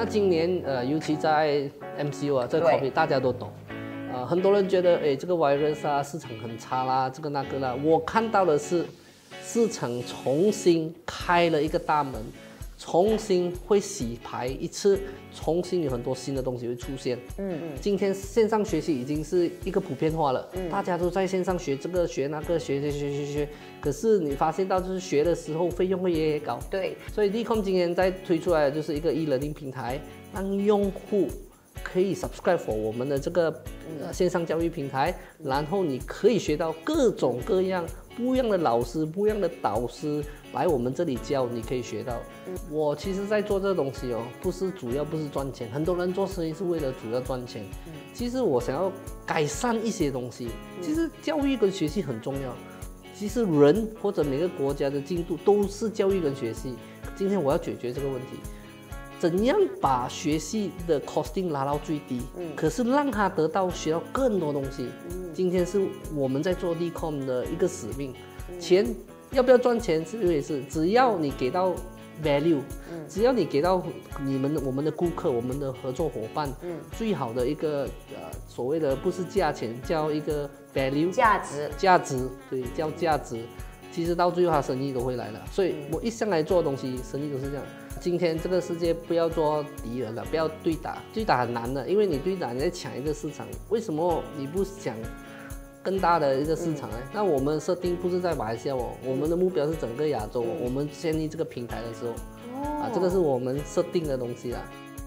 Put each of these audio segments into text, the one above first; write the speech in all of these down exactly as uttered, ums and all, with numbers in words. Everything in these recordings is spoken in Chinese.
今年呃，尤其在 M C U 啊，这个 COVID 大家都懂。呃，很多人觉得，哎，这个 virus 啊，市场很差啦，这个那个啦。我看到的是，市场重新开了一个大门，重新会洗牌一次，重新有很多新的东西会出现。嗯嗯。今天线上学习已经是一个普遍化了，嗯、大家都在线上学这个学那个学学学学学。可是你发现到就是学的时候费用会越来越高。 对。 所以 Dcom 今年在推出来的就是一个 e-learning 平台，让用户可以 subscribe for 我们的这个呃线上教育平台，然后你可以学到各种各样不一样的老师、不一样的导师来我们这里教，你可以学到。我其实在做这个东西哦，不是主要不是赚钱，很多人做生意是为了主要赚钱。其实我想要改善一些东西，其实教育跟学习很重要。其实人或者每个国家的进度都是教育跟学习。今天我要解决这个问题。怎样把学习的 costing 拉到最低？嗯，可是让他得到学到更多东西。嗯，今天是我们在做 Dcom 的一个使命。嗯、钱要不要赚钱是一回事，只要你给到 value，嗯，只要你给到你们我们的顾客、我们的合作伙伴，嗯，最好的一个呃所谓的不是价钱，叫一个 value， 价值， 价值，对，叫价值。其实到最后他生意都会来了，所以我一向来做东西，生意都是这样。今天这个世界不要做敌人了，不要对打，对打很难的，因为你对打你在抢一个市场，为什么你不想更大的一个市场呢？嗯、那我们设定不是在马来西亚哦，我们的目标是整个亚洲。嗯、我们建立这个平台的时候，哦、啊，这个是我们设定的东西啦。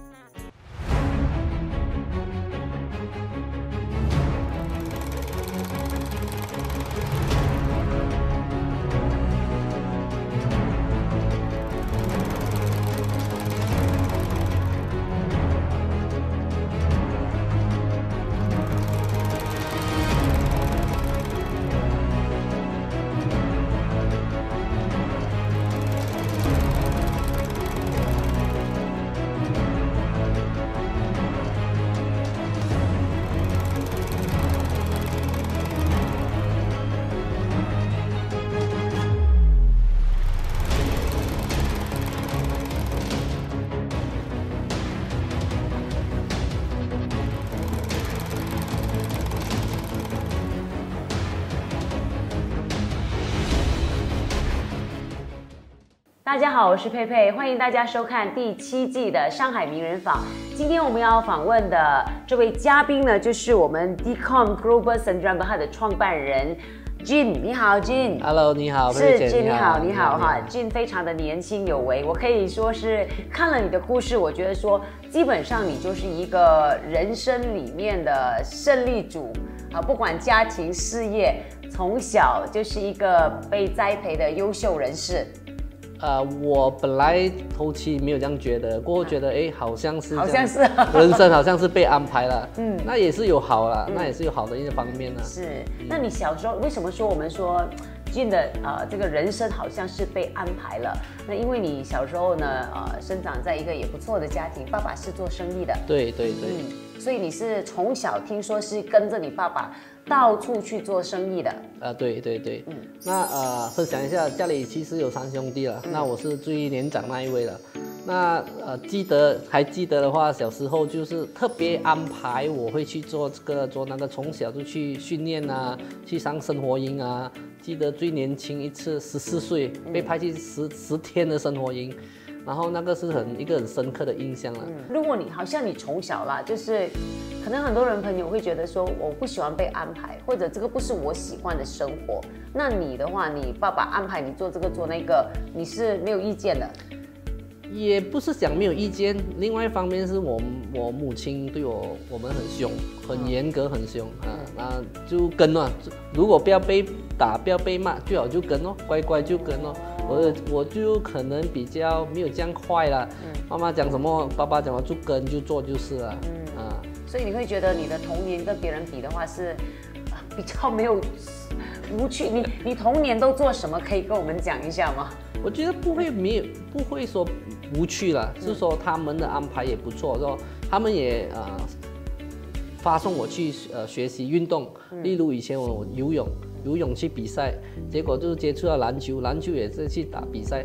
大家好，我是佩佩，欢迎大家收看第七季的上海名人访。今天我们要访问的这位嘉宾呢，就是我们 Dcom Global Sdn Bhd 的创办人 Jin。你好 ，Jin。Hello， 你好， 是 Jin， 你好，你好哈。Jin 非常的年轻有为，我可以说是看了你的故事，我觉得说基本上你就是一个人生里面的胜利组啊，不管家庭事业，从小就是一个被栽培的优秀人士。 呃，我本来头期没有这样觉得，过后觉得哎，好像是， 好像是， 人生好像是被安排了，嗯，那也是有好了，嗯、那也是有好的一些方面呢。 是，那你小时候为什么说我们说Jin的呃这个人生好像是被安排了？那因为你小时候呢，呃，生长在一个也不错的家庭，爸爸是做生意的， 对对对， 嗯，所以你是从小听说是跟着你爸爸到处去做生意的。 呃，对对对，嗯，那呃，分享一下，家里其实有三兄弟了，嗯、那我是最年长那一位了。那呃，记得还记得的话，小时候就是特别安排我会去做这个做那个，从小就去训练啊，去上生活营啊。记得最年轻一次十四岁被派去十十天的生活营。然后那个是很一个很深刻的印象了。嗯、 如果你好像你从小啦，就是可能很多人朋友会觉得说我不喜欢被安排，或者这个不是我喜欢的生活。那你的话，你爸爸安排你做这个做那个，你是没有意见的？ 也不是讲没有意见，另外一方面是我我母亲对我我们很凶，很严格，很凶啊，那就跟了。如果不要被打，不要被骂，最好就跟哦，乖乖就跟哦。我我就可能比较没有这样快了，嗯、妈妈讲什么，爸爸讲什么就跟就做就是了，嗯啊。 所以你会觉得你的童年跟别人比的话是比较没有无趣。你你童年都做什么？可以跟我们讲一下吗？ 我觉得不会没有不会说无趣了，是说他们的安排也不错，说他们也呃发送我去呃学习运动，例如以前我游泳，游泳去比赛，结果就接触到篮球，篮球也是去打比赛，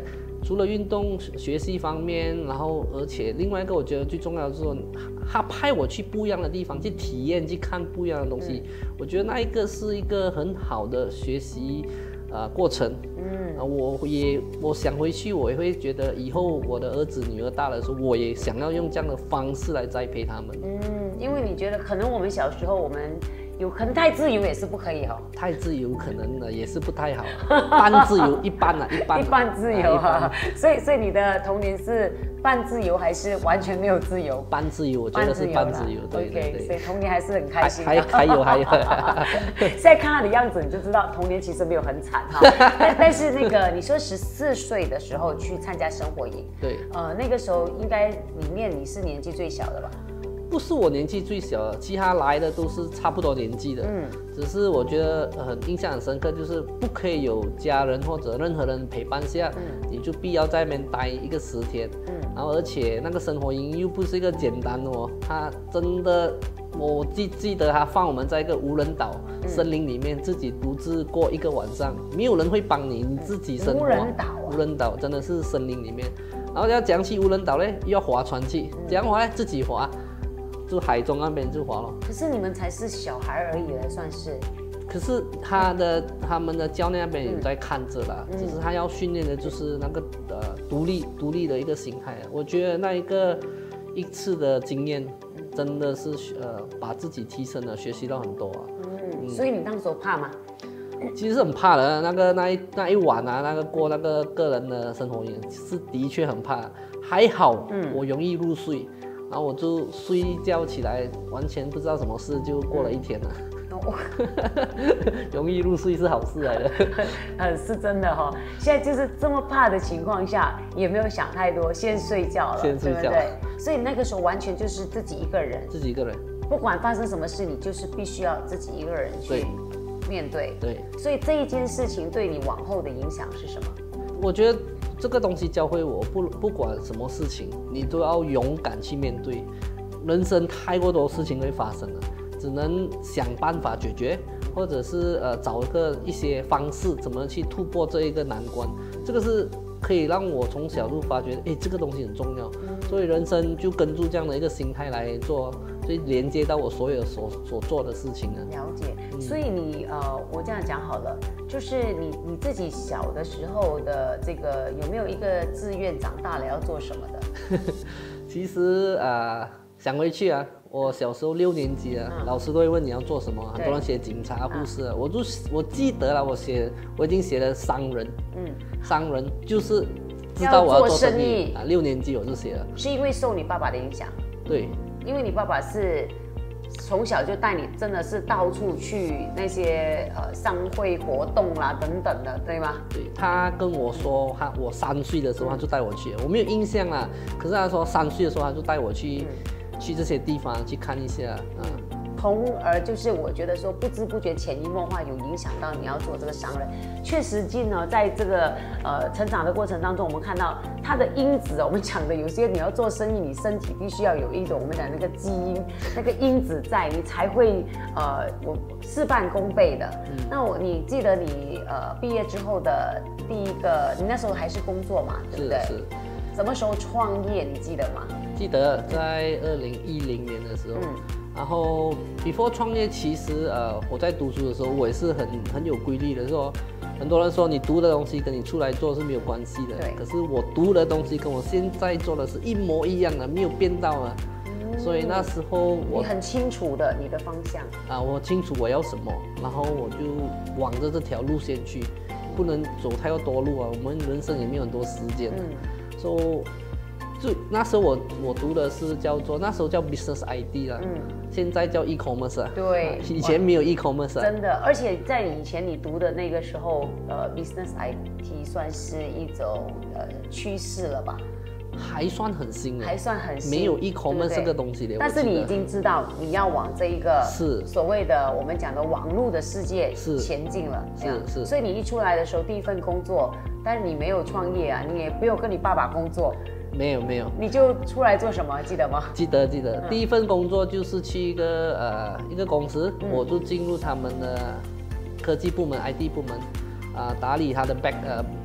除了运动学习方面，然后而且另外一个我觉得最重要的是说，他派我去不一样的地方去体验，去看不一样的东西，嗯、我觉得那一个是一个很好的学习呃过程。嗯，啊，我也我想回去，我也会觉得以后我的儿子女儿大了的时候，我也想要用这样的方式来栽培他们。 嗯，因为你觉得可能我们小时候我们。有可能太自由也是不可以哦， 太自由可能呢也是不太好，半自由一般啊，一般、啊、 一般自由啊，所以所以你的童年是半自由还是完全没有自由？ 半自由，我觉得是半自由，对对对， 所以童年还是很开心的。 还还有还有， 现在看他的样子你就知道童年其实没有很惨哈。但但是那个你说十四岁的时候去参加生活营， 对， 呃那个时候应该里面你是年纪最小的吧？ 不是我年纪最小的，其他来的都是差不多年纪的。嗯，只是我觉得很印象很深刻，就是不可以有家人或者任何人陪伴下，嗯、你就必要在那边待一个十天。嗯，然后而且那个生活营又不是一个简单的哦，它真的，我记记得他放我们在一个无人岛、嗯、森林里面，自己独自过一个晚上，没有人会帮你，你自己生活。 无人岛、啊， 无人岛真的是森林里面，然后要讲起无人岛嘞，又要划船去，怎样划呢？自己划。就海中那边就滑了， 可是你们才是小孩而已了，算是。 可是他的他们的教练那边也在看着啦，嗯、只是他要训练的就是那个呃独立独立的一个心态。我觉得那一个一次的经验真的是呃把自己提升了，学习到很多啊。 嗯，嗯所以你当时怕吗？ 其实很怕的，那个那一那一晚啊，那个过那个个人的生活营是的确很怕，还好，嗯，我容易入睡。然后我就睡一觉起来，完全不知道什么事，就过了一天了。哦、容易入睡是好事来的， 呃，是真的哈、哦。现在就是这么怕的情况下，也没有想太多，先睡觉了， 先睡觉。 对不对？所以那个时候完全就是自己一个人， 自己一个人， 不管发生什么事，你就是必须要自己一个人去面对。 对。 所以这一件事情对你往后的影响是什么？ 我觉得。这个东西教会我不不管什么事情，你都要勇敢去面对。人生太过多事情会发生了，只能想办法解决，或者是呃找一个一些方式，怎么去突破这一个难关。这个是可以让我从小就发觉，哎，这个东西很重要。所以人生就跟住这样的一个心态来做，所以连接到我所有所所做的事情呢。 了解。嗯、所以你呃，我这样讲好了。就是你你自己小的时候的这个有没有一个志愿，长大了要做什么的？ 其实啊、呃，想回去啊，我小时候六年级啊，嗯、老师都会问你要做什么，很多人写警察、护士、啊，我就我记得了，我写我已经写了商人，嗯，商人就是知道我要做生意啊，六年级我就写了， 是因为受你爸爸的影响？ 对， 因为你爸爸是。从小就带你，真的是到处去那些呃商会活动啦等等的，对吗？ 对，他跟我说，他我三岁的时候他就带我去，我没有印象啦。可是他说三岁的时候他就带我去，嗯、去这些地方去看一下，嗯。 从而就是我觉得说不知不觉潜移默化有影响到你要做这个商人。确实际呢，在这个呃成长的过程当中，我们看到它的因子，我们讲的有些你要做生意，你身体必须要有一种我们讲那个基因那个因子在，你才会呃我事半功倍的。嗯、那我你记得你呃毕业之后的第一个，你那时候还是工作嘛，对不对？ 是是。 什么时候创业？你记得吗？ 记得在二零一零年的时候。嗯然后 before 创业，其实呃我在读书的时候，我也是很很有规律的，说很多人说你读的东西跟你出来做是没有关系的，可是我读的东西跟我现在做的是一模一样的，没有变到啊。嗯、所以那时候我你很清楚的你的方向啊，我清楚我要什么，然后我就往着这条路线去，不能走太多路啊，我们人生也没有很多时间的，嗯、所以。就那时候我我读的是叫做那时候叫 business I D 啦，嗯，现在叫 e-commerce 啊， 对， 啊、以前没有 e-commerce 啊， 真的，而且在以前你读的那个时候，呃 ，business I T 算是一种呃趋势了吧？ 还算很新还算很新， 没有 e-commerce 这个东西的。 但是你已经知道你要往这一个是所谓的我们讲的网络的世界前进了， 是是。 所以你一出来的时候，第一份工作，但是你没有创业啊，你也没有跟你爸爸工作。 没有没有， 你就出来做什么？记得吗？ 记得记得，嗯、第一份工作就是去一个呃一个公司，嗯、我就进入他们的科技部门 I T 部门，啊、呃、打理他的 back 呃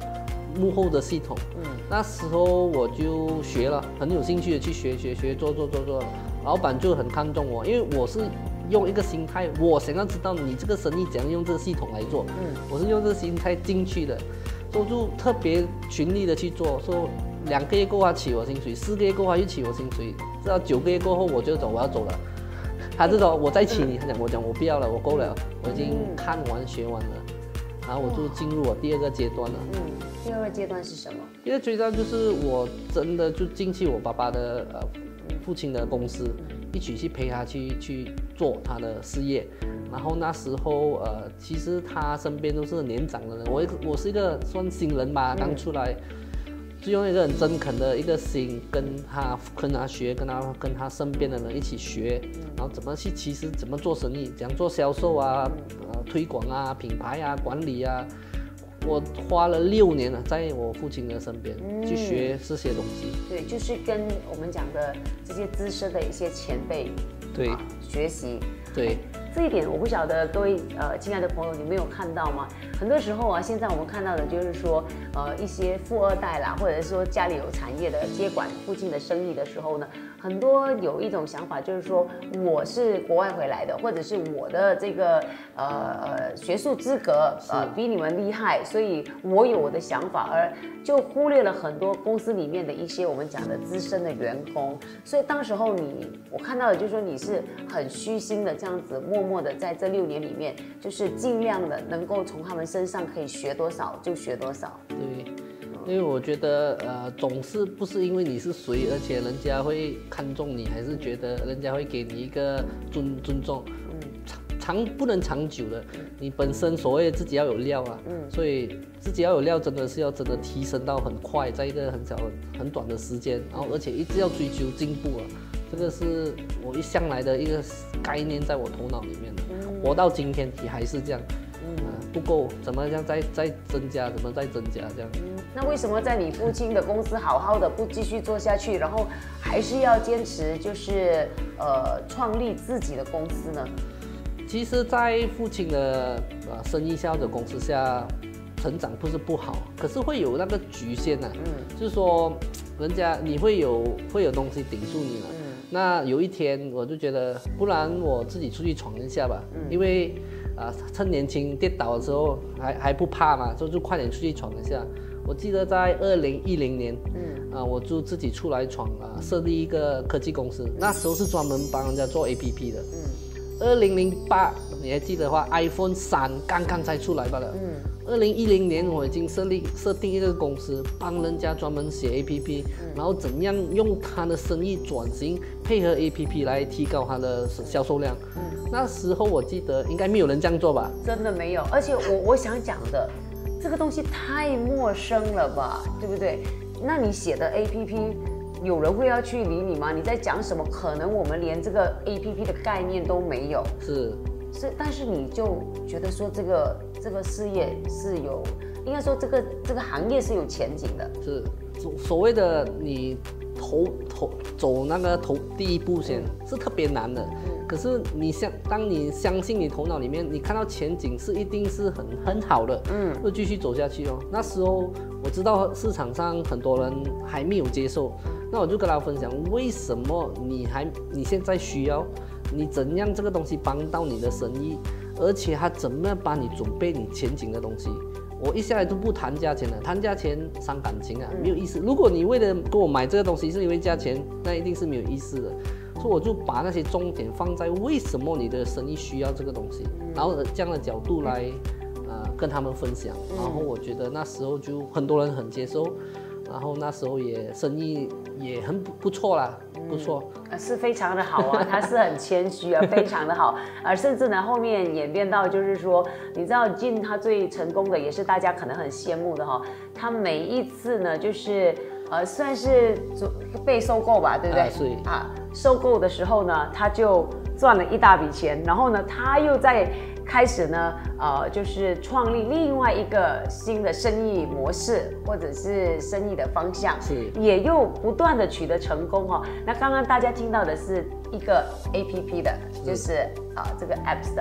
幕后的系统。嗯，那时候我就学了，很有兴趣的去学学学做做做做，老板就很看重我，因为我是用一个心态，我想要知道你这个生意怎样用这个系统来做。嗯，我是用这个心态进去的，所以就特别全力的去做，说两个月过后他起我薪水，四个月过后他又起我薪水，直到九个月过后我就走，我要走了。他这种我再起你，他讲我讲我不要了，我够了，我已经看完学完了，然后我就进入我第二个阶段了。 嗯，第二个阶段是什么？ 第二个阶段就是我真的就进去我爸爸的呃父亲的公司，一起去陪他去去做他的事业。然后那时候呃，其实他身边都是年长的人，我我是一个算新人吧，刚出来。就用一个很真恳的一个心跟他跟他学，跟他跟他身边的人一起学，然后怎么去其实怎么做生意，怎样做销售啊，呃推广啊，品牌啊，管理啊，我花了六年了，在我父亲的身边、嗯、去学这些东西。 对，就是跟我们讲的这些资深的一些前辈对、 啊、学习。 对。 这一点我不晓得各位呃亲爱的朋友你们有看到吗？很多时候啊，现在我们看到的就是说呃一些富二代啦，或者是说家里有产业的接管附近的生意的时候呢，很多有一种想法就是说我是国外回来的，或者是我的这个呃呃学术资格呃比你们厉害，所以我有我的想法，而就忽略了很多公司里面的一些我们讲的资深的员工。所以当时候你我看到的就是说你是很虚心的这样子默默的在这六年里面，就是尽量的能够从他们身上可以学多少就学多少。 对，因为我觉得呃总是不是因为你是谁，而且人家会看重你，还是觉得人家会给你一个尊尊重。嗯，长不能长久的，你本身所谓自己要有料啊，嗯，所以自己要有料，真的是要真的提升到很快，在一个很小很短的时间，然后而且一直要追求进步啊。这个是我一向来的一个概念，在我头脑里面的，嗯、活到今天也还是这样，嗯、呃，不够，怎么样再再增加，怎么再增加这样。 嗯，那为什么在你父亲的公司好好的不继续做下去，然后还是要坚持就是呃创立自己的公司呢？ 其实，在父亲的呃生意下的公司下，成长不是不好，可是会有那个局限呐、啊，嗯，就是说，人家你会有会有东西顶住你了。嗯那有一天我就觉得，不然我自己出去闯一下吧，嗯、因为啊、呃、趁年轻跌倒的时候还还不怕嘛，就就快点出去闯一下。我记得在二零一零年，嗯啊、呃、我就自己出来闯啊，设立一个科技公司，那时候是专门帮人家做 A P P 的。嗯，二零零八你还记得的话 ，iPhone 三刚刚才出来罢了。嗯。二零一零年我已经设立设定一个公司，帮人家专门写 A P P，、嗯、然后怎样用他的生意转型，配合 A P P 来提高他的销售量。嗯，那时候我记得应该没有人这样做吧？ 真的没有，而且我我想讲的，这个东西太陌生了吧，对不对？那你写的 A P P， 有人会要去理你吗？你在讲什么？可能我们连这个 A P P 的概念都没有。 是。 是，但是你就觉得说这个这个事业是有，应该说这个这个行业是有前景的。 是，所所谓的你头头走那个头第一步先、嗯、是特别难的。嗯、可是你相当你相信你头脑里面你看到前景是一定是很很好的，嗯，就继续走下去哦。那时候我知道市场上很多人还没有接受，那我就跟他分享为什么你还你现在需要。你怎样这个东西帮到你的生意，而且他怎么样帮你准备你前景的东西？我一下来都不谈价钱了，谈价钱伤感情啊，没有意思。如果你为了跟我买这个东西是因为价钱，那一定是没有意思的。所以我就把那些重点放在为什么你的生意需要这个东西，然后这样的角度来，呃，跟他们分享。然后我觉得那时候就很多人很接受。然后那时候也生意也很不错啦，不错， 嗯、是非常的好啊，他是很谦虚啊，非常的好，而甚至呢后面演变到就是说，你知道Jin他最成功的也是大家可能很羡慕的哈、哦，他每一次呢就是呃算是被收购吧，对不对？ 啊，是啊，收购的时候呢他就赚了一大笔钱，然后呢他又在。开始呢，呃，就是创立另外一个新的生意模式，或者是生意的方向， 是也又不断的取得成功哈、哦。那刚刚大家听到的是一个 A P P 的，就是啊、呃、这个 apps 的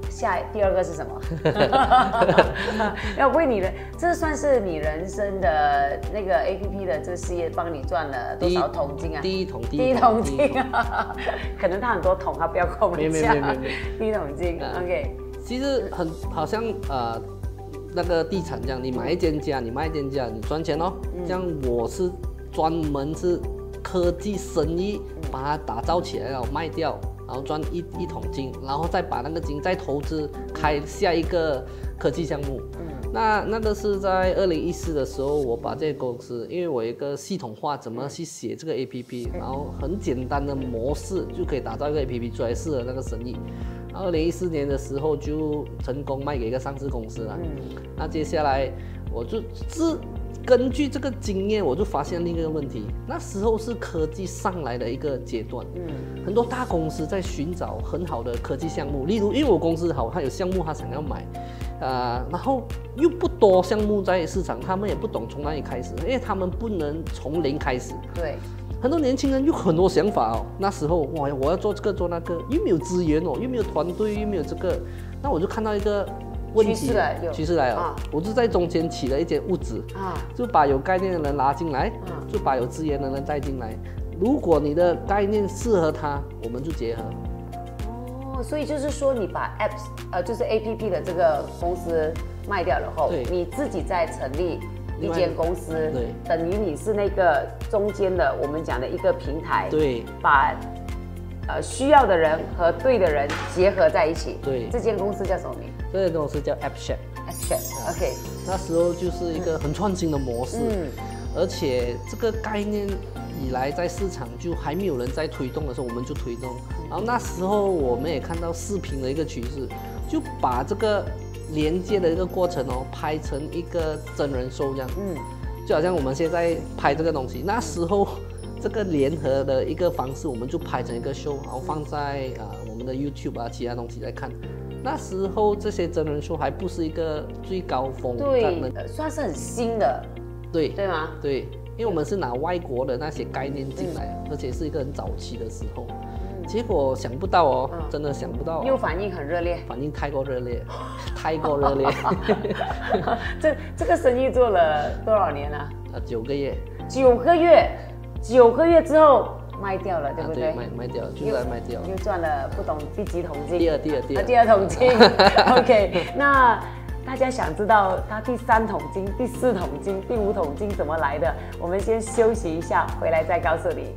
下第二个是什么？要为你的，这算是你人生的那个 A P P 的这个事业帮你赚了多少桶金啊？ 第一桶， 第一桶金啊！可能他很多桶，他不要跟我们讲。第一桶金 ，OK。 其实很好像呃那个地产这样，你买一间家，你卖一间家，你赚钱哦。嗯、这样我是专门是科技生意，把它打造起来，然后卖掉，然后赚一一桶金，然后再把那个金再投资开下一个科技项目。嗯。那那个是在二零一四的时候，我把这个公司，因为我有一个系统化怎么去写这个 A P P， 然后很简单的模式就可以打造一个 A P P 出来，适合那个生意。二零一四年的时候就成功卖给一个上市公司了。嗯、那接下来我就是根据这个经验，我就发现另一个问题，那时候是科技上来的一个阶段。嗯，很多大公司在寻找很好的科技项目，例如因为我公司好，它有项目它想要买。呃，然后又不多项目在市场，他们也不懂从哪里开始，因为他们不能从零开始。 对， 很多年轻人有很多想法哦。那时候哇，我要做这个做那个，又没有资源哦，又没有团队，又没有这个，那我就看到一个问题， 趋势来了， 趋势来了，啊、我就在中间起了一间屋子，啊，就把有概念的人拉进来，啊，就把有资源的人带进来。如果你的概念适合他，我们就结合。 所以就是说，你把 apps 呃，就是 A P P 的这个公司卖掉了后，你自己再成立一间公司，对，等于你是那个中间的我们讲的一个平台， 对， 把呃需要的人和对的人结合在一起， 对， 这间公司叫什么名？ 这间公司叫 AppShare。AppShare，OK， 那时候就是一个很创新的模式，嗯，而且这个概念以来在市场就还没有人在推动的时候，我们就推动。然后那时候我们也看到视频的一个趋势，就把这个连接的一个过程哦，拍成一个真人秀这样。嗯，就好像我们现在拍这个东西，那时候这个联合的一个方式，我们就拍成一个秀，然后放在啊、呃、我们的 YouTube 啊其他东西来看。那时候这些真人秀还不是一个最高峰， 对，算是很新的， 对对吗？ 对，因为我们是拿外国的那些概念进来，嗯、而且是一个很早期的时候。结果想不到哦，嗯、真的想不到、哦， 又反应很热烈， 反应太过热烈，太过热烈。 这这个生意做了多少年啊？ 啊，九个月。 九个月，九个月之后卖掉了，对不对？ 啊、对，卖卖掉了，就是来卖掉了， 又赚了不懂第几桶金。 第二，第二，第二， 啊、第二桶金。OK， 那大家想知道它第三桶金、第四桶金、第五桶金怎么来的？我们先休息一下，回来再告诉你。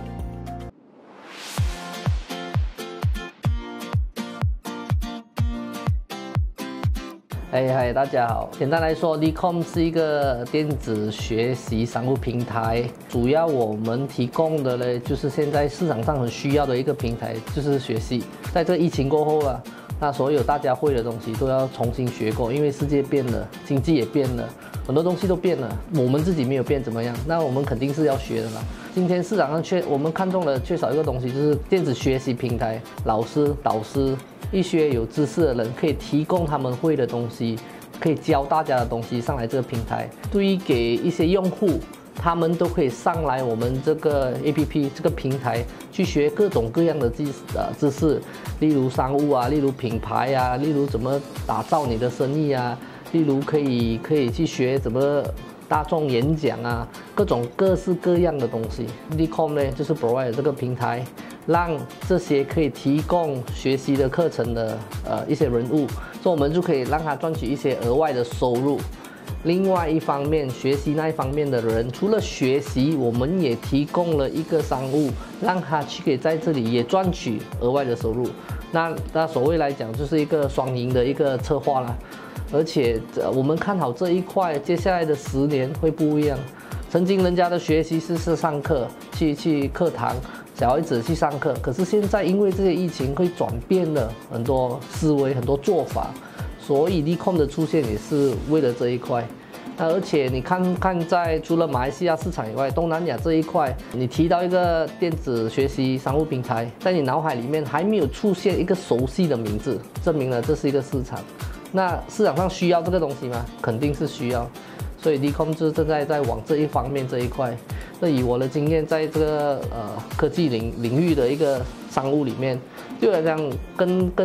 嗨嗨，大家好。简单来说 ，Dcom 是一个电子学习商务平台，主要我们提供的呢，就是现在市场上很需要的一个平台，就是学习。在这疫情过后啊，那所有大家会的东西都要重新学过，因为世界变了，经济也变了，很多东西都变了。我们自己没有变怎么样？那我们肯定是要学的啦。今天市场上缺，我们看中了缺少一个东西，就是电子学习平台，老师、导师。一些有知识的人可以提供他们会的东西，可以教大家的东西上来这个平台。对于给一些用户，他们都可以上来我们这个 A P P 这个平台去学各种各样的知呃知识，例如商务啊，例如品牌啊，例如怎么打造你的生意啊，例如可以可以去学怎么大众演讲啊，各种各式各样的东西。Dcom 呢，就是 provide 这个平台。让这些可以提供学习的课程的呃一些人物，所以我们就可以让他赚取一些额外的收入。另外一方面，学习那一方面的人，除了学习，我们也提供了一个商务，让他去可以在这里也赚取额外的收入。那那所谓来讲，就是一个双赢的一个策划啦。而且、呃、我们看好这一块，接下来的十年会不一样。曾经人家的学习是是上课，去去课堂。小孩子去上课，可是现在因为这些疫情会转变了很多思维、很多做法，所以 Dcom 的出现也是为了这一块。那而且你看看，在除了马来西亚市场以外，东南亚这一块，你提到一个电子学习商务平台，在你脑海里面还没有出现一个熟悉的名字，证明了这是一个市场。那市场上需要这个东西吗？肯定是需要。所以 Dcom 就正在在往这一方面这一块。那以我的经验，在这个呃科技领领域的一个商务里面，就好像跟跟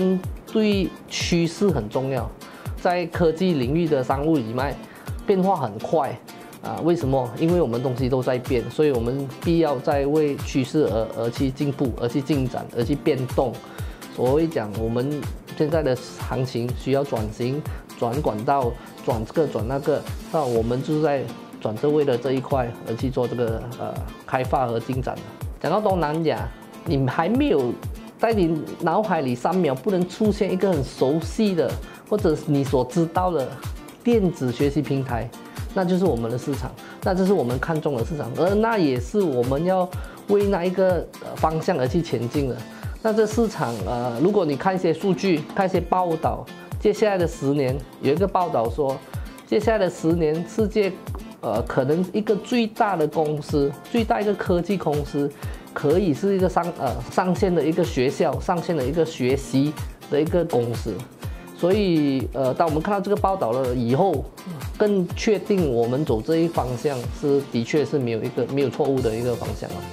对趋势很重要，在科技领域的商务里面变化很快啊。为什么？因为我们东西都在变，所以我们必要在为趋势而而去进步，而去进展，而去变动。所以讲，我们现在的行情需要转型、转管道、转这个转那个，那我们就在转这为了这一块而去做这个呃开发和进展。讲到东南亚，你还没有在你脑海里三秒不能出现一个很熟悉的，或者你所知道的电子学习平台，那就是我们的市场，那这是我们看中的市场，而那也是我们要为那一个方向而去前进的。那这市场，呃，如果你看一些数据，看一些报道，接下来的十年，有一个报道说，接下来的十年，世界，呃，可能一个最大的公司，最大一个科技公司，可以是一个上呃上线的一个学校，上线的一个学习的一个公司。所以，呃，当我们看到这个报道了以后，更确定我们走这一方向是的确是没有一个没有错误的一个方向了。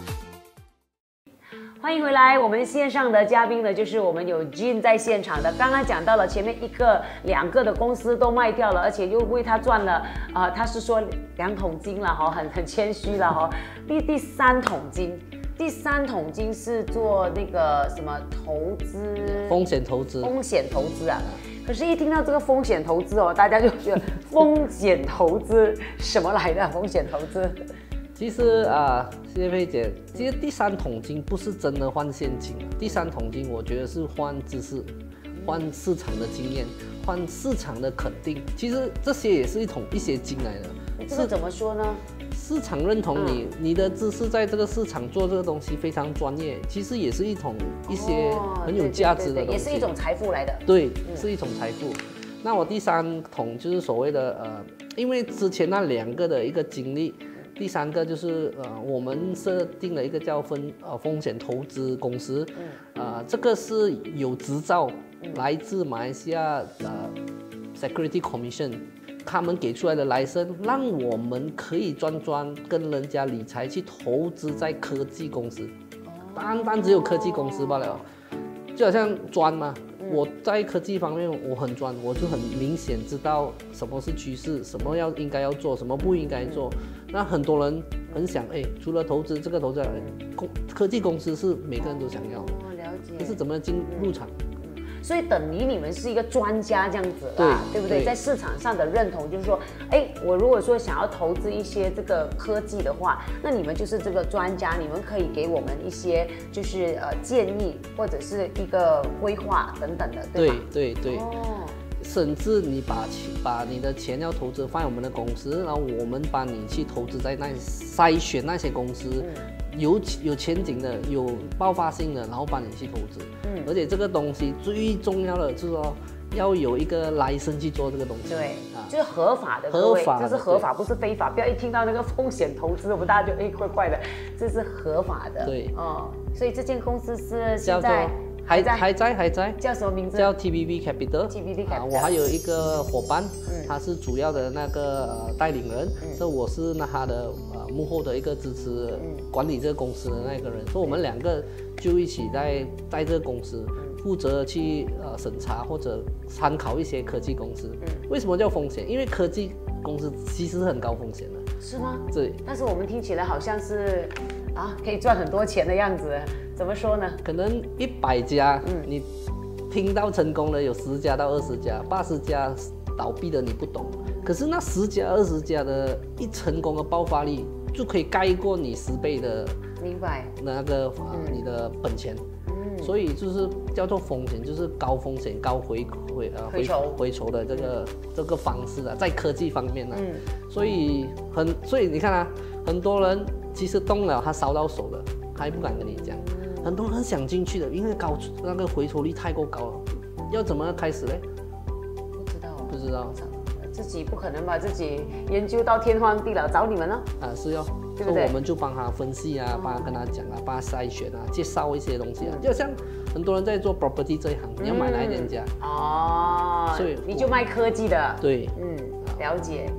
欢迎回来，我们线上的嘉宾呢，就是我们有 Jean 在现场的。刚刚讲到了前面一个、两个的公司都卖掉了，而且又为他赚了，呃，他是说两桶金了哈，很很谦虚了哈。第第三桶金，第三桶金是做那个什么投资？ 风险投资。 风险投资啊。可是，一听到这个风险投资哦，大家就觉得风险投资什么来的？风险投资。 其实啊，谢谢佩姐。其实第三桶金不是真的换现金，第三桶金我觉得是换知识、换市场的经验、换市场的肯定。其实这些也是一桶一些金来的。 这个怎么说呢？ 市场认同你，嗯、你的知识在这个市场做这个东西非常专业，其实也是一桶一些很有价值的东西，哦、对对对对也是一种财富来的。 对，嗯、是一种财富。那我第三桶就是所谓的呃，因为之前那两个的一个经历。第三个就是呃，我们设定了一个叫分呃风险投资公司，嗯，呃，这个是有执照，嗯、来自马来西亚呃 Security Commission， 他们给出来的license，让我们可以专专跟人家理财去投资在科技公司，单单只有科技公司罢了，就好像专嘛。我在科技方面我很专，我就很明显知道什么是趋势，什么要应该要做，什么不应该做。那很多人很想，哎，除了投资这个投资，公科技公司是每个人都想要的。 哦，了解。 就是怎么进入场。 嗯、所以等于你们是一个专家这样子啦，对, 对不对？对在市场上的认同就是说，哎，我如果说想要投资一些这个科技的话，那你们就是这个专家，你们可以给我们一些就是呃建议或者是一个规划等等的，对吧？ 对对对。哦。甚至你把钱把你的钱要投资放在我们的公司，然后我们帮你去投资在那筛选那些公司。嗯有有前景的、有爆发性的，然后帮你去投资。嗯，而且这个东西最重要的就是说，要有一个license去做这个东西。 对，啊、就是合法的。合法的，这是合法，不是非法。不要一听到那个风险投资，我们大家就哎怪怪的，这是合法的。对，哦、嗯，所以这间公司是现在。 还在还在还在， 叫什么名字？ 叫 T B B Capital。T B B Capital。 啊，我还有一个伙伴，嗯、他是主要的那个呃带领人，这、嗯、我是那他的呃幕后的一个支持，嗯、管理这个公司的那个人，所以我们两个就一起在在这个公司负责去呃审查或者参考一些科技公司。嗯，为什么叫风险？因为科技公司其实是很高风险的。 是吗？ 对。 但是我们听起来好像是啊可以赚很多钱的样子。怎么说呢？ 可能一百家，嗯，你听到成功了有十家到二十家，八十家倒闭的你不懂，可是那十家二十家的一成功的爆发力就可以盖过你十倍的， 明白？ 那个啊，嗯、你的本钱，嗯，所以就是叫做风险，就是高风险高回回呃回酬回酬的这个这个方式啊，在科技方面呢，嗯，所以很所以你看啊，很多人其实动了他烧到手了，他也不敢跟你讲。很多人很想进去的，因为高那个回酬率太过高了，要怎么开始呢？ 不知道， 不知道， 自己不可能把自己研究到天荒地老，找你们呢？ 啊，是哦，对不对？我们就帮他分析啊，帮他跟他讲啊，帮他筛选啊，介绍一些东西啊，就像很多人在做 property 这一行，你要买哪一间家？ 哦，所以你就卖科技的， 对， 嗯，了解。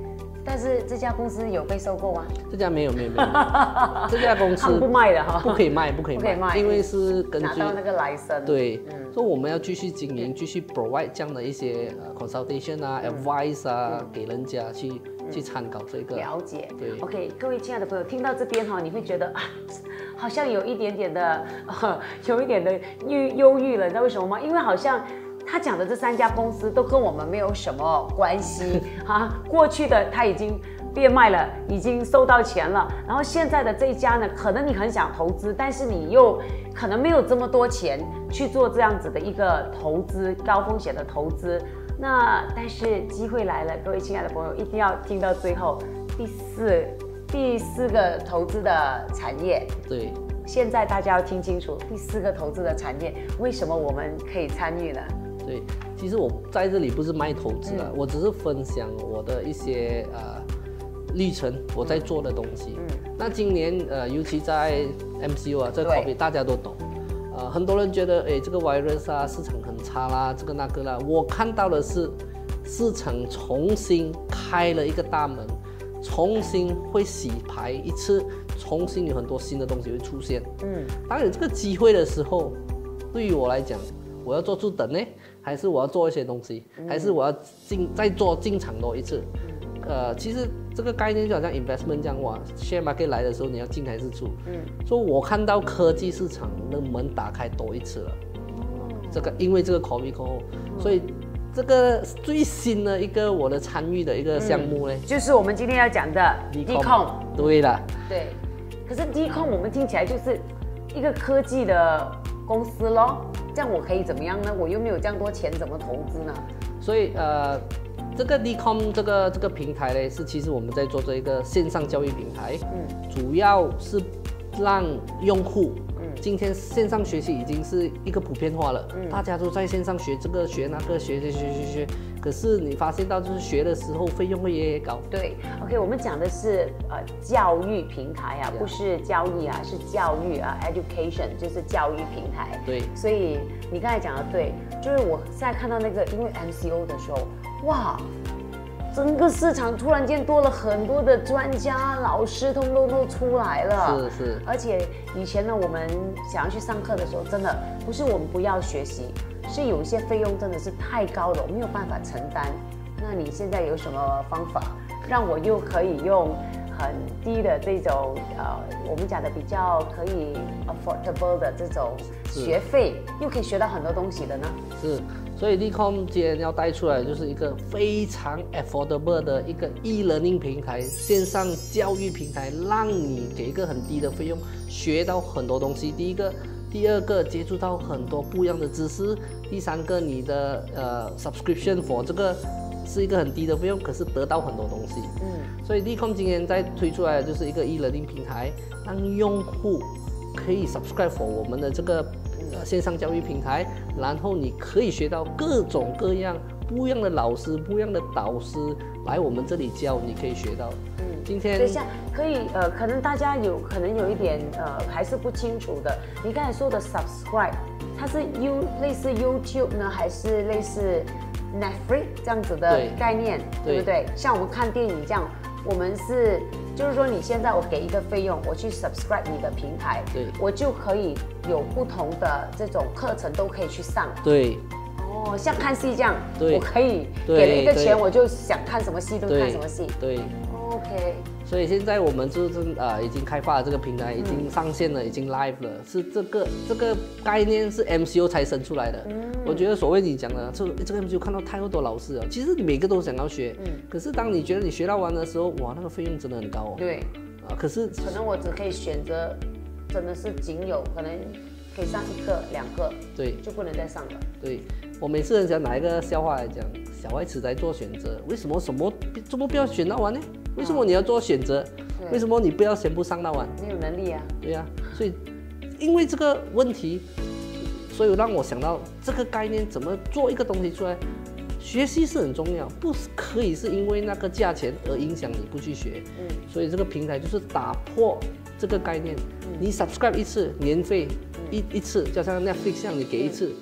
但是这家公司有被收购吗？ 这家没有没有没有，这家公司他们不卖的哈， 不可以卖，不可以卖， 卖因为是根据拿到那个 license。 对，嗯、所以我们要继续经营，继续 provide 这样的一些呃 consultation 啊、嗯、advice 啊，嗯、给人家去、嗯、去参考这个了解。 对 ，OK， 各位亲爱的朋友，听到这边哈，你会觉得啊，好像有一点点的，呃、有一点的忧忧郁了，你知道为什么吗？因为好像。他讲的这三家公司都跟我们没有什么关系啊，过去的他已经变卖了，已经收到钱了，然后现在的这一家呢，可能你很想投资，但是你又可能没有这么多钱去做这样子的一个投资，高风险的投资。那但是机会来了，各位亲爱的朋友，一定要听到最后。第四第四个投资的产业， 对， 现在大家要听清楚，第四个投资的产业，为什么我们可以参与呢？ 对，其实我在这里不是卖投资啊，嗯、我只是分享我的一些呃历程，我在做的东西。嗯，那今年呃，尤其在 M C O 啊，这 COVID 大家都懂，呃，很多人觉得哎，这个 virus 啊，市场很差啦，这个那个啦。我看到的是市场重新开了一个大门，重新会洗牌一次，重新有很多新的东西会出现。嗯，当有这个机会的时候，对于我来讲，我要做住等呢？还是我要做一些东西，嗯、还是我要进再做进场多一次？嗯、呃，其实这个概念就好像 investment 这样，哇 ，share market 来的时候你要进还是出？嗯，所以我看到科技市场的门打开多一次了。哦，这个因为这个 COVID 过后，嗯、所以这个最新的一个我的参与的一个项目呢，嗯、 就是我们今天要讲的 D-Com。 对了， 对，可是 D-Com 我们听起来就是一个科技的公司咯。这样我可以怎么样呢？我又没有这样多钱，怎么投资呢？ 所以呃，这个 D-Com 这个这个平台呢，是其实我们在做这一个线上教育平台，嗯，主要是让用户，嗯，今天线上学习已经是一个普遍化了，嗯，大家都在线上学这个学那个学学学学学，可是你发现到就是学的时候费用会越来越高。 对 ，OK， 我们讲的是呃教育平台啊，不是交易啊，是教育啊 ，education 就是教育平台。 对， 所以你刚才讲的对，就是我现在看到那个，因为 M C O 的时候，哇，整个市场突然间多了很多的专家、老师，通通都出来了。 是是。 而且以前呢，我们想要去上课的时候，真的不是我们不要学习。是有一些费用真的是太高了，我没有办法承担。那你现在有什么方法，让我又可以用很低的这种呃，我们讲的比较可以 affordable 的这种学费，又可以学到很多东西的呢？ 是，所以 D-Com 今天要带出来的就是一个非常 affordable 的一个 e-learning 平台，线上教育平台，让你给一个很低的费用，学到很多东西。第一个。第二个接触到很多不一样的知识，第三个你的呃 subscription for 这个是一个很低的费用，可是得到很多东西。嗯，所以 D-Com 今天在推出来的就是一个 e-learning 平台，让用户可以 subscribe for 我们的这个呃线上教育平台，然后你可以学到各种各样不一样的老师、不一样的导师来我们这里教，你可以学到。嗯，今天等一下可以呃，可能大家有可能有一点呃还是不清楚的。你刚才说的 subscribe， 它是 U 类似 YouTube 呢，还是类似 Netflix 这样子的概念， 对, 对不对？像我们看电影这样，我们是就是说你现在我给一个费用，我去 subscribe 你的平台， 对， 我就可以有不同的这种课程都可以去上。 对。 哦，像看戏这样，我可以给了一个钱，我就想看什么戏就看什么戏。 对 ，OK。 所以现在我们就是呃已经开发了这个平台，已经上线了，嗯、已经 live 了。是这个这个概念是 M C O 才生出来的。嗯，我觉得所谓你讲的，这这个 M C O 看到太多老师了，其实你每个都想要学，嗯，可是当你觉得你学到完的时候，哇，那个费用真的很高哦。 对。 啊，可是可能我只可以选择，真的是仅有可能。可以上一个、两个， 对， 就不能再上了。 对，我每次很想拿一个笑话来讲，小孩子在做选择，为什么什么这么不要选到完呢？为什么你要做选择？为什么你不要全部上到完？ 没有能力啊。 对呀、啊，所以因为这个问题，所以让我想到这个概念怎么做一个东西出来。学习是很重要，不可以是因为那个价钱而影响你不去学。嗯，所以这个平台就是打破这个概念。嗯、你 subscribe 一次免费，嗯、一一次，就像 Netflix 这样，你给一次，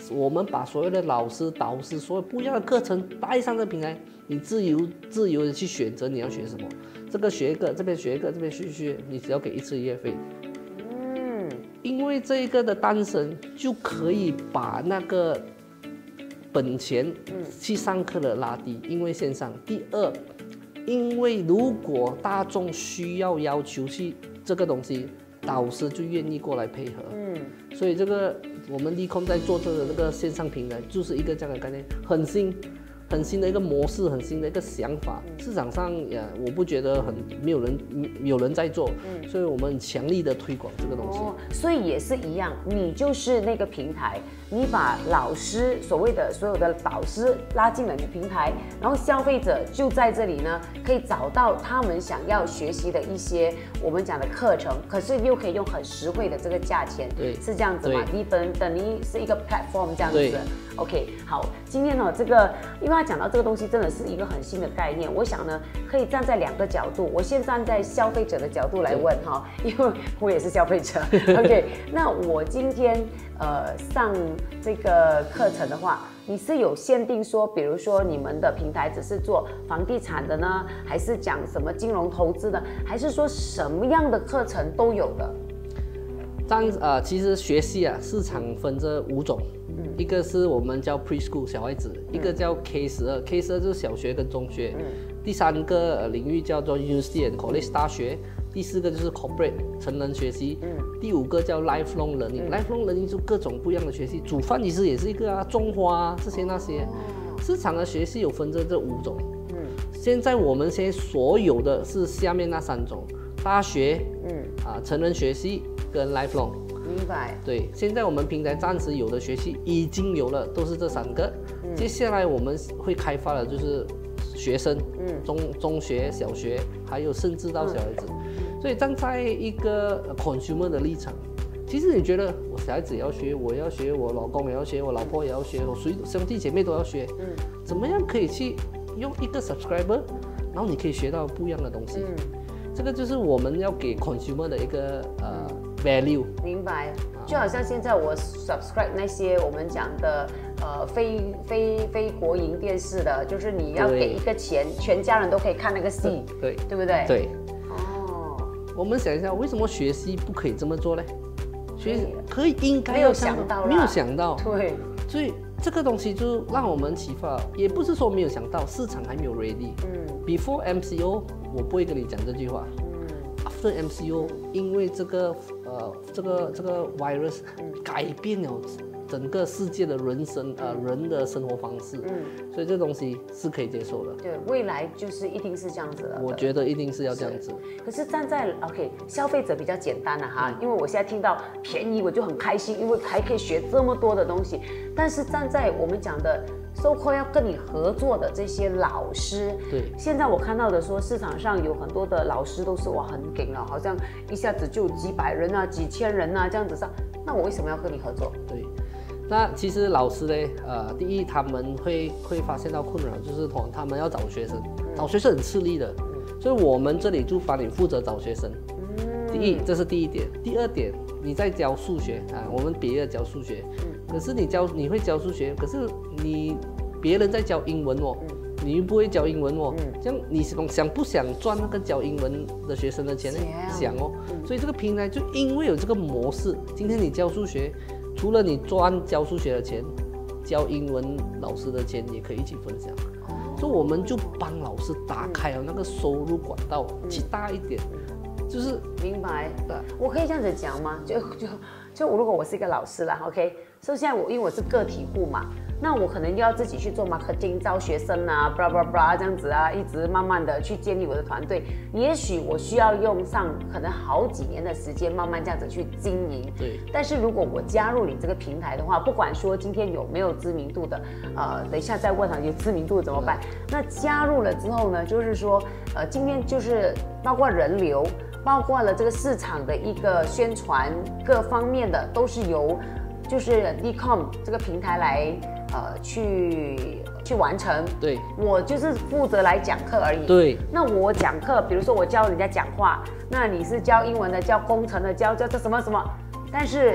我们把所有的老师、导师，所有不一样的课程带上这平台，你自由自由的去选择你要学什么，这个学一个，这边学一个，这边学学，你只要给一次月费。嗯，因为这一个的诞生，就可以把那个本钱去上课的拉低，因为线上。第二，因为如果大众需要要求去这个东西，导师就愿意过来配合。嗯，所以这个我们利空在做这个这个线上平台，就是一个这样的概念，很新。很新的一个模式，很新的一个想法，市场上也我不觉得很没有人有人在做，嗯、所以我们强力的推广这个东西。 哦，所以也是一样，你就是那个平台，你把老师所谓的所有的导师拉进了你的平台，然后消费者就在这里呢，可以找到他们想要学习的一些我们讲的课程，可是又可以用很实惠的这个价钱， 对， 是这样子吗？你等等于是一个 platform 这样子。 对 OK， 好，今天呢，这个因为他讲到这个东西，真的是一个很新的概念。我想呢，可以站在两个角度，我先站在消费者的角度来问哈，因为我也是消费者。OK， 那我今天呃上这个课程的话，你是有限定说，比如说你们的平台只是做房地产的呢，还是讲什么金融投资的，还是说什么样的课程都有的？ 当呃，其实学习啊，市场分这五种。一个是我们叫 preschool 小孩子，一个叫 K 十二 ，K 十二就是小学跟中学。嗯、第三个领域叫做 University and College 大学，第四个就是 Corporate 成人学习。嗯、第五个叫 Lifelong Learning，Lifelong、嗯、Learning 就各种不一样的学习，煮饭其实也是一个啊，种花啊这些那些。哦、市场的学习有分这这五种。嗯、现在我们现在所有的是下面那三种：大学，嗯啊成人学习跟 Lifelong。 明白。 对，现在我们平台暂时有的学习已经有了，都是这三个。嗯、接下来我们会开发的就是学生，嗯，中中学、小学，还有甚至到小孩子。嗯、所以站在一个 consumer 的立场，其实你觉得我小孩子也要学，我要学，我老公也要学，我老婆也要学，我谁兄弟姐妹都要学。嗯，怎么样可以去用一个 subscriber， 然后你可以学到不一样的东西。嗯，这个就是我们要给 consumer 的一个呃。value 明白，就好像现在我 subscribe 那些我们讲的呃非非非国营电视的，就是你要给一个钱，全家人都可以看那个戏， 对对不对？ 对。哦，我们想一下，为什么学习不可以这么做呢？学习可以，应该没有想到， 没有想到， 对。 所以这个东西就让我们启发，也不是说没有想到，市场还没有 ready。嗯。Before M C O， 我不会跟你讲这句话。After M C O， 因为这个呃这个这个 virus 改变了整个世界的人生呃人的生活方式，嗯，所以这东西是可以接受的。 对，未来就是一定是这样子的。 我觉得一定是要这样子。 可是站在 OK 消费者比较简单了、啊、哈，嗯、因为我现在听到便宜我就很开心，因为还可以学这么多的东西。但是站在我们讲的。so-called 要跟你合作的这些老师， 对， 现在我看到的说市场上有很多的老师都是哇很顶了，好像一下子就几百人啊、几千人啊这样子上，那我为什么要跟你合作？ 对，那其实老师呢，呃，第一他们会会发现到困扰，就是同他们要找学生，嗯、找学生很吃力的，嗯、所以我们这里就帮你负责找学生。嗯、第一，这是第一点。第二点，你在教数学啊，我们别的教数学。嗯可是你教你会教数学，可是你别人在教英文哦，嗯、你又不会教英文哦，嗯、这样你想想不想赚那个教英文的学生的钱呢？想哦，嗯、所以这个平台就因为有这个模式，今天你教数学，除了你赚教数学的钱，教英文老师的钱也可以一起分享，哦、所以我们就帮老师打开了那个收入管道，嗯、去大一点，就是明白。我可以这样子讲吗？就就就如果我是一个老师啦 ，OK。所以现在我因为我是个体户嘛，那我可能要自己去做 marketing 招学生啊 ，blah blah blah 这样子啊，一直慢慢的去建立我的团队。也许我需要用上可能好几年的时间，慢慢这样子去经营。 对。 但是如果我加入你这个平台的话，不管说今天有没有知名度的，呃，等一下再问啊，有知名度怎么办？嗯、那加入了之后呢，就是说，呃，今天就是包括人流，包括了这个市场的一个宣传，各方面的都是由。就是 Dcom 这个平台来呃去去完成， 对， 我就是负责来讲课而已。 对， 那我讲课，比如说我教人家讲话，那你是教英文的，教工程的，教教这什么什么，但是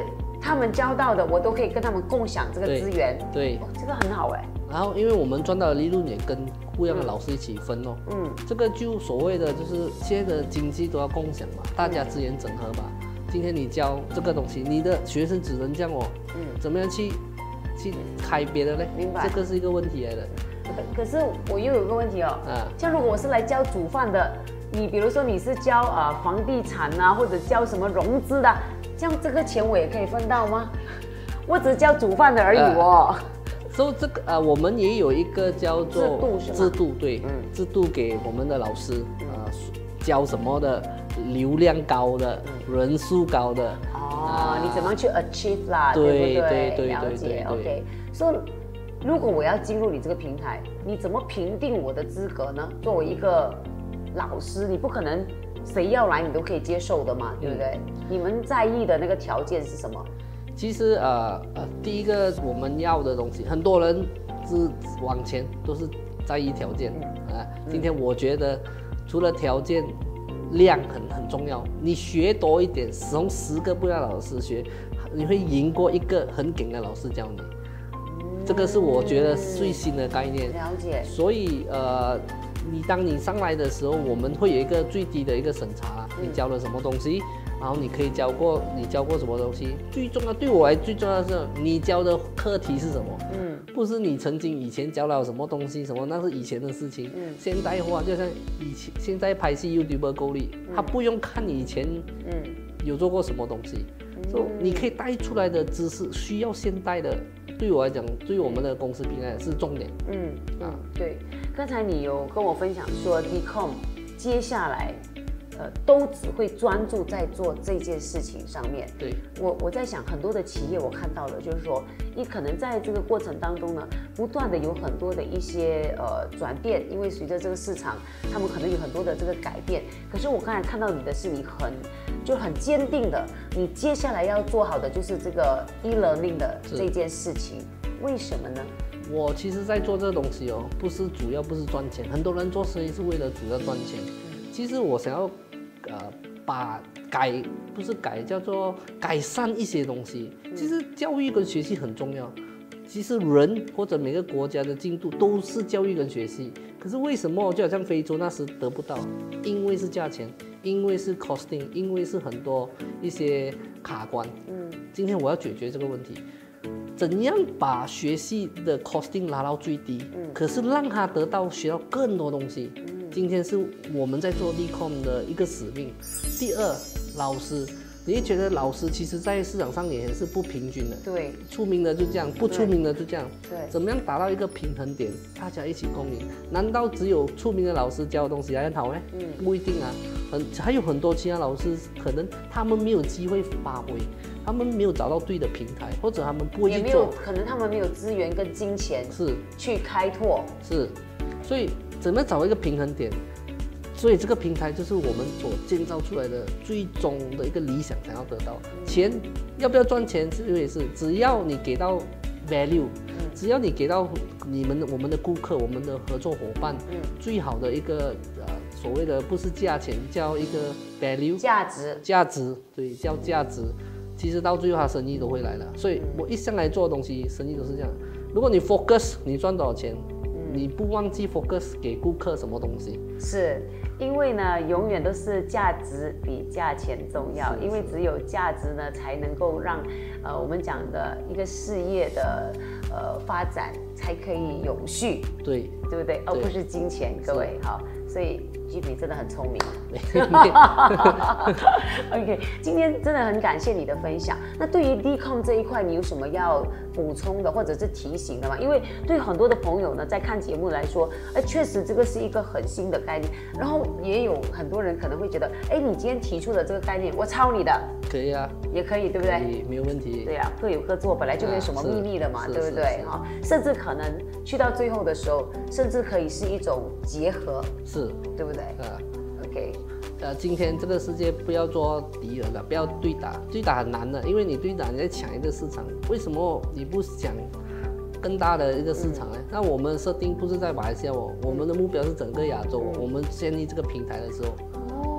他们教到的，我都可以跟他们共享这个资源。 对， 哦、这个很好哎。 然后，因为我们赚到的利润也跟不一样的老师一起分哦。嗯，这个就所谓的就是现在的经济都要共享嘛，大家资源整合嘛。今天你教这个东西，你的学生只能这样哦。嗯，怎么样去去开别的呢？ 明白， 这个是一个问题来的。 可是我又有个问题哦。啊，像如果我是来教煮饭的，你比如说你是教啊、呃、房地产啊，或者教什么融资的，这样这个钱我也可以分到吗？我只教煮饭的而已哦。 所以、so, 这个呃，我们也有一个叫做制度是吗？ 制度对，嗯，制度给我们的老师，呃，教什么的，流量高的，嗯、人数高的。 哦，啊、你怎么去 achieve 啦？ 对对不对？ 对对了解。 对对 OK， 所以如果我要进入你这个平台，你怎么评定我的资格呢？作为一个老师，你不可能谁要来你都可以接受的嘛，对不对？嗯、你们在意的那个条件是什么？ 其实呃呃，第一个我们要的东西，很多人是往前都是在意条件啊、嗯呃。今天我觉得除了条件，量很很重要。你学多一点，从十个不一样的老师学，你会赢过一个很顶的老师教你。这个是我觉得最新的概念。 了解。所以呃，你当你上来的时候，我们会有一个最低的一个审查，你教了什么东西。然后你可以教过，你教过什么东西？最重要对我来最重要的是你教的课题是什么？嗯，不是你曾经以前教了什么东西，什么那是以前的事情。嗯，现代化就像以前现在拍戏 YouTuber 够力，嗯、他不用看你以前嗯有做过什么东西，所以、嗯 so, 你可以带出来的知识需要现代的。对我来讲，对于我们的公司平台是重点。嗯啊，对，刚才你有跟我分享说 D C O M 接下来。呃，都只会专注在做这件事情上面。 对， 我我在想，很多的企业我看到了，就是说，你可能在这个过程当中呢，不断的有很多的一些呃转变，因为随着这个市场，他们可能有很多的这个改变。可是我刚才看到你的是，你很就很坚定的，你接下来要做好的就是这个 e-learning 的这件事情，为什么呢？ 我其实在做这个东西哦，不是主要不是赚钱，很多人做生意是为了主要赚钱。其实我想要。呃，把改不是改，叫做改善一些东西。其实教育跟学习很重要。其实人或者每个国家的进度都是教育跟学习。可是为什么就好像非洲那时得不到？因为是价钱，因为是 costing， 因为是很多一些卡关。嗯，今天我要解决这个问题，怎样把学习的 costing 拉到最低？嗯，可是让他得到学到更多东西。嗯。今天是我们在做 D C O M 的一个使命。第二，老师，你会觉得老师其实在市场上也是不平均的。 对， 出名的就这样，不出名的就这样。 对， 怎么样达到一个平衡点，大家一起共赢？难道只有出名的老师教的东西还很好呢？嗯，不一定啊，很还有很多其他老师可能他们没有机会发挥，他们没有找到对的平台，或者他们不会去做， 也没有可能他们没有资源跟金钱是去开拓， 是，所以。怎么找一个平衡点？所以这个平台就是我们所建造出来的最终的一个理想，想要得到钱，要不要赚钱？这也是，只要你给到 value，、嗯、只要你给到你们我们的顾客、我们的合作伙伴，嗯、最好的一个呃所谓的不是价钱，叫一个 value， 价值， 价值，对，叫价值。其实到最后，他生意都会来了。所以我一向来做的东西，生意都是这样。如果你 focus， 你赚多少钱？你不忘记 focus 给顾客什么东西， 是因为呢，永远都是价值比价钱重要，因为只有价值呢，才能够让呃我们讲的一个事业的呃发展才可以永续， 对对不对？而不是金钱，各位好，所以 Jimmy 真的很聪明。OK， 今天真的很感谢你的分享。那对于 D C O M 这一块，你有什么要补充的或者是提醒的吗？因为对很多的朋友呢，在看节目来说，哎，确实这个是一个很新的概念。然后也有很多人可能会觉得，哎，你今天提出的这个概念，我抄你的， 可以啊， 也可以，对不对？ 可以，没有问题。 对啊，各有各做，本来就没有什么秘密的嘛， 啊、 对不对？哈，甚至可能去到最后的时候，甚至可以是一种结合， 是， 对不对？ 啊 ，OK。 呃，今天这个世界不要做敌人了，不要对打，对打很难的，因为你对打你在抢一个市场，为什么你不想更大的一个市场呢？嗯、那我们设定不是在马来西亚哦，我们的目标是整个亚洲。嗯、我们建立这个平台的时候，哦、啊，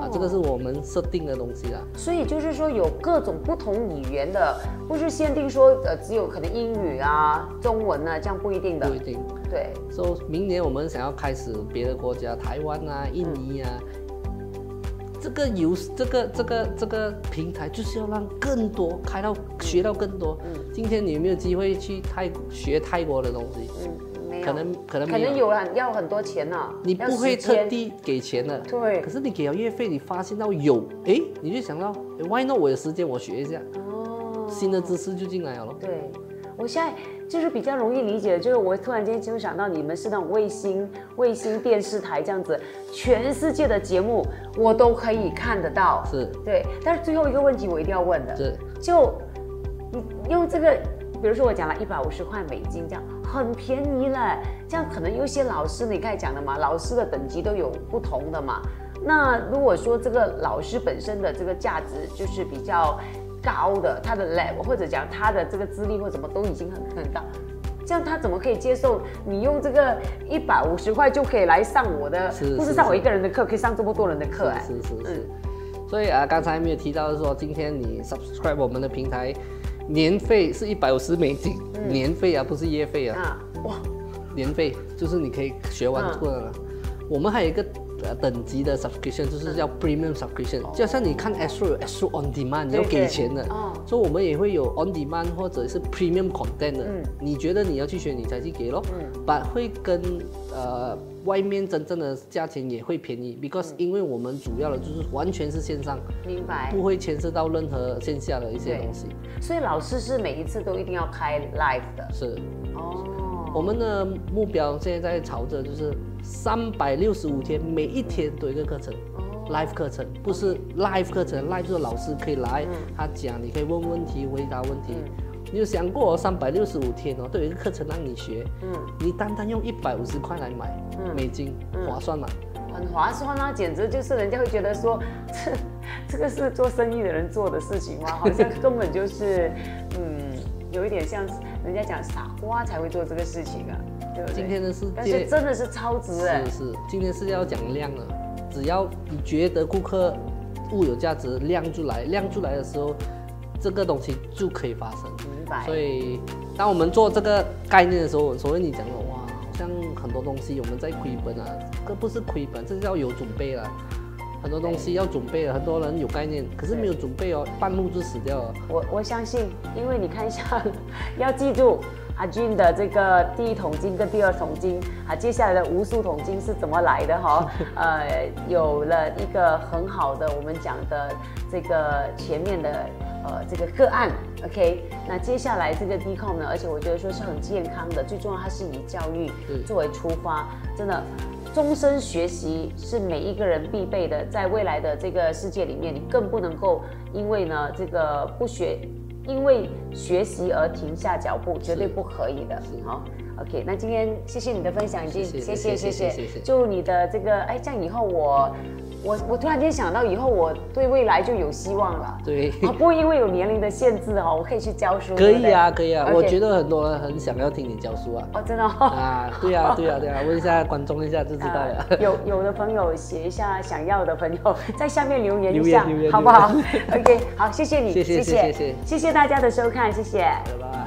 啊，这个是我们设定的东西啦。 所以就是说有各种不同语言的，不是限定说呃只有可能英语啊、中文啊，这样不一定的。 不一定。 对。 所以明年我们想要开始别的国家，台湾啊、印尼啊。嗯这个游这个这个这个平台就是要让更多开到学到更多。嗯，今天你有没有机会去泰学泰国的东西？ 嗯，没有。 可能可能可能有啊，要很多钱呐、啊。 你不会特地给钱的。 对。 可是你给了月费，你发现到有，哎，你就想到 ，Why not？ 我有时间我学一下。哦。新的知识就进来了。 对，我现在。就是比较容易理解的，就是我突然间就想到你们是那种卫星卫星电视台这样子，全世界的节目我都可以看得到。 是， 对。但是最后一个问题我一定要问的， 是， 就你用这个，比如说我讲了一百五十块美金，这样很便宜了。这样可能有一些老师，你刚才讲的嘛，老师的等级都有不同的嘛。那如果说这个老师本身的这个价值就是比较高的，他的 level 或者讲他的这个资历或怎么都已经很很高，这样他怎么可以接受你用这个一百五十块就可以来上我的，不是上我一个人的课，可以上这么多人的课哎。 是是是。嗯、所以啊，刚才没有提到说，今天你 subscribe 我们的平台，年费是一百五十美金，嗯、年费啊，不是月费啊。啊哇，年费就是你可以学完过了。嗯、我们还有一个。呃，等级的 subscription 就是叫 premium subscription，、嗯、就好像你看 Astro 有 Astro on demand， 你要给钱的，哦、所以我们也会有 on demand 或者是 premium content 的。嗯、你觉得你要去学，你才去给咯。嗯，但会跟呃外面真正的价钱也会便宜 ，because、嗯、因为我们主要的就是完全是线上， 明白， 不会牵涉到任何线下的一些东西。 所以老师是每一次都一定要开 live 的。 是。哦。我们的目标现在在朝着就是三百六十五天，每一天都有一个课程、oh. ，live 课程，不是 live 课程 ，live 就是老师可以来，嗯、他讲，你可以问问题，回答问题。嗯、你有想过哦，三百六十五天哦，都有一个课程让你学，嗯，你单单用一百五十块来买，嗯、美金，嗯、划算吗？ 很划算啊，简直就是人家会觉得说，这这个是做生意的人做的事情吗？好像根本就是，嗯，有一点像人家讲傻瓜才会做这个事情啊，对不对？ 今天的世界， 但是真的是超值哎！ 是是，今天是要讲量的，只要你觉得顾客物有价值，量出来，量出来的时候，这个东西就可以发生。 明白。 所以，当我们做这个概念的时候，所谓你讲的哇。像很多东西我们在亏本啊，这不是亏本，这是要有准备了。很多东西要准备了，很多人有概念，可是没有准备哦，半路就死掉了。 我我相信，因为你看一下，要记住阿俊的这个第一桶金跟第二桶金啊，接下来的无数桶金是怎么来的哈？呃，有了一个很好的我们讲的这个前面的。呃，这个个案 ，OK， 那接下来这个 D COM 呢，而且我觉得说是很健康的，最重要它是以教育作为出发，真的，终身学习是每一个人必备的，在未来的这个世界里面，你更不能够因为呢这个不学，因为学习而停下脚步，绝对不可以的。好 ，OK， 那今天谢谢你的分享，已经谢谢谢谢谢谢，祝你的这个哎，这样以后我。我我突然间想到，以后我对未来就有希望了。 对， 啊，不会因为有年龄的限制哈，我可以去教书。 可以啊，可以啊， okay. 我觉得很多人很想要听你教书啊。 哦，真的、哦。 啊，对啊，对啊，对啊，问一下观众一下就知道了。 呃、有有的朋友写一下想要的朋友在下面留言一下，好不好 ？OK， 好，谢谢你， 谢谢谢谢谢谢谢谢大家的收看，谢谢， 拜拜。